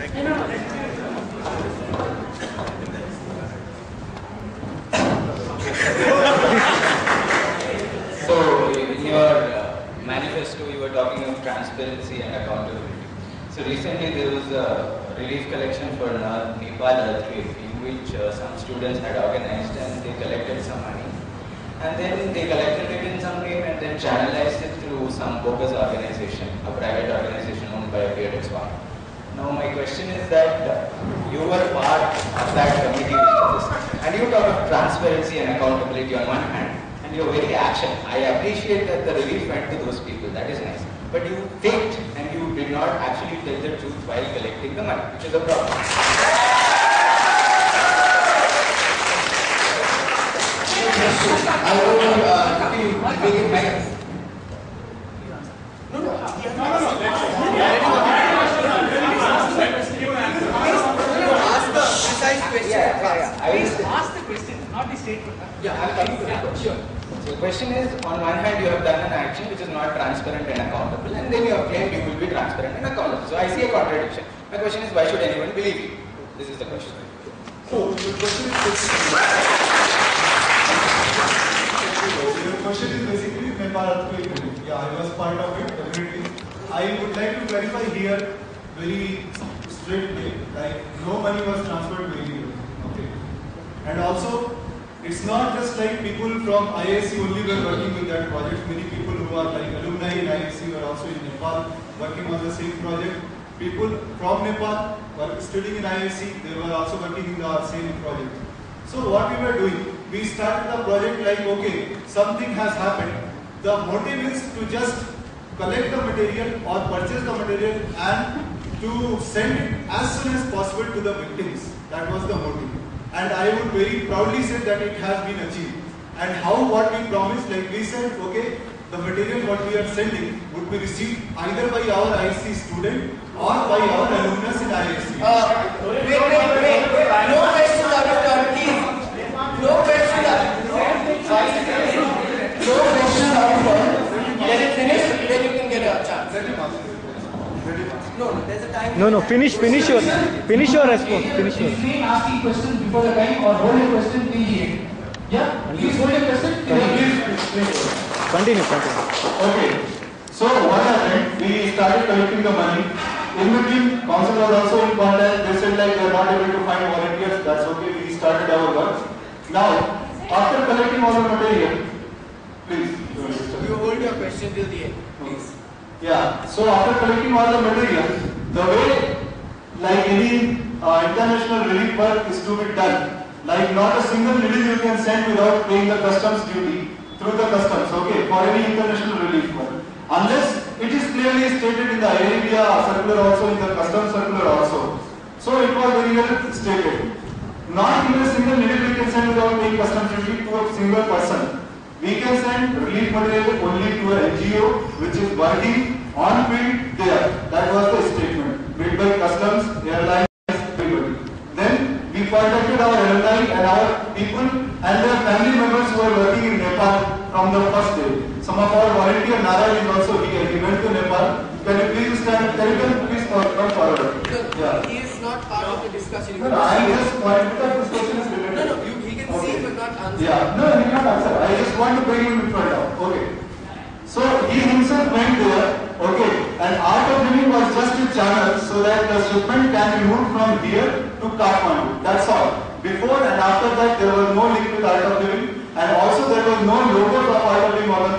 So, in your manifesto, you were talking of transparency and accountability. So, recently there was a relief collection for Nepal earthquake, in which some students had organized and they collected some money. And then they collected it in some name and then channelized it through some bogus organization, a private organization owned by a bearded swan. Now, my question is that you were part of that committee which did this, and you talk of transparency and accountability on one hand, and you're very action. I appreciate that the relief went to those people, that is nice. But you faked and you did not actually tell the truth while collecting the money, which is a problem. I will make it better. No. Ask the precise question. Please ask the question, not the statement. Yeah, I'll come to that. Sure. So the question is, on one hand you have done an action which is not transparent and accountable, and then you have claimed you will be transparent and accountable. So I see a contradiction. My question is, why should anyone believe you? This is the question. So the question is basically Nepal earthquake relief. Yeah, I was part of it, definitely. I would like to clarify here very straight way, like no money was transferred very well. Okay. And also, it's not just like people from IISc only were working with that project. Many people who are like alumni in IISc were also in Nepal working on the same project. People from Nepal were studying in IISc, they were also working in the same project. So what we were doing, we started the project like, okay, something has happened. The motive is to just collect the material or purchase the material and to send it as soon as possible to the victims. That was the motive. And I would very proudly say that it has been achieved. And how what we promised, like we said, okay, the material what we are sending would be received either by our IISc student or by our alumnus in IISc. Wait. No questions out of turn, please. No questions out of turn. Let it finish, then you can get a chance. No, there's a time. No, finish your response. Finish your. Refrain asking questions before the time or hold your question till the end. Yeah? Please hold your question till the end. Continue. Okay. So what happened? We started collecting the money. In between, council was also in contact. They said like they are not able to find volunteers. That's okay. We started our work. Now, after collecting all the material, please. You hold your question till the end, please. Yeah. So after collecting all the material, the way like any international relief work is to be done. Like not a single relief you can send without paying the customs duty through the customs. Okay, for any international relief work, unless it is clearly stated in the Air India circular also, in the customs circular also. So it was very well stated. Not even a single relief we can send without paying customs duty to a single person. We can send relief material only to an NGO which is working on field there. That was the statement made by customs, airlines, everybody. Then we contacted our alumni and our people and their family members who are working in Nepal from the first day. Some of our volunteer Nara is also here. He went to Nepal. Can you please stand? Can you please come forward? Yeah. He is not part of the discussion. No, I just want because this question is related. No, he can see but not answer. Yeah, no, he cannot answer. I just want to bring him in front of. Okay. So he himself went there. Okay. And Art of Living was just a channel so that the shipment can be moved from here to Kathmandu. That's all. Before and after that, there was no link with Art of Living, and also there was no logo of Art of Living on the